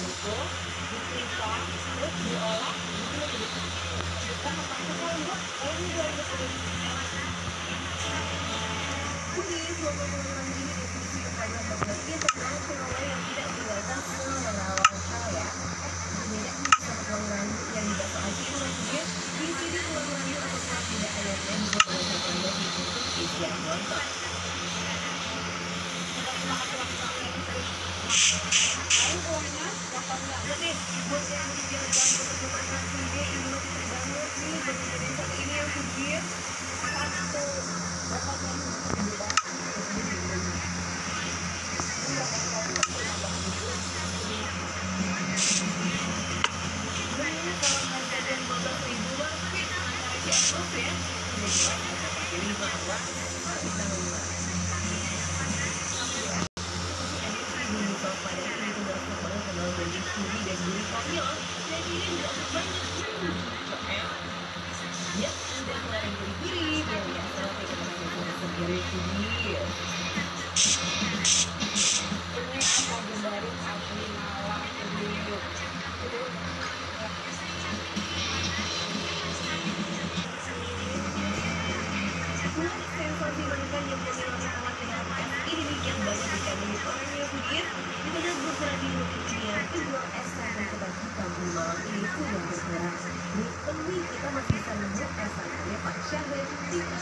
dipukul, diperiksa, terus diolah, kita memasukkan buat ini 2010. Kuis lomba pengulangan ini diikuti kepada berbagai internasional yang tidak kelihatan semerawat ya. Berbeda sama uang lanjut yang tidak lagi maksudnya di sini uang lanjut atau uang tidak ayatnya juga menggunakan dari untuk isian nonton. Ayo uangnya, daftarnya jadi buat yang mau jalan-jalan ke tempat atraksi ini masih banget nih buat jadi saat ini yang sugih satu dapatnya kalau harga dan 12.000 bang tapi antara CSOS ya udah jelas ada pilih bahwa bisa membuat pada itu berasal kenal dari studi dan gurih konyol dan ini juga banyak ya udah mulai gurih-gurih biar biasa tapi kita masih segera gurih ini apa dari asli Malang Keduyuk sensasi makan yang pemilangan alat kendaraan ini demikian banyak dikandungi orang yang sugih di tengah bergerak di dunia penjual es dan kebab di Malang ini sudah bergerak. Di kita masih bisa nemu es Pak Syahrir di